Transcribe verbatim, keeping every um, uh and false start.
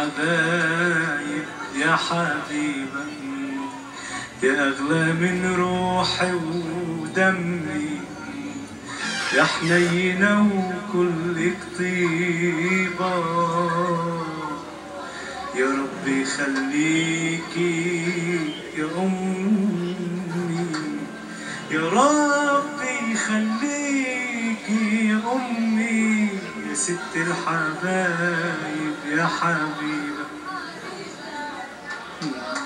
حبايب يا حبيبة يا أغلى من روحي ودمي، يا حنينة وكلك طيبة، يا ربي خليكي يا أمي، يا ربي خليكي يا أمي، يا ست الحبايب يا حبيبة.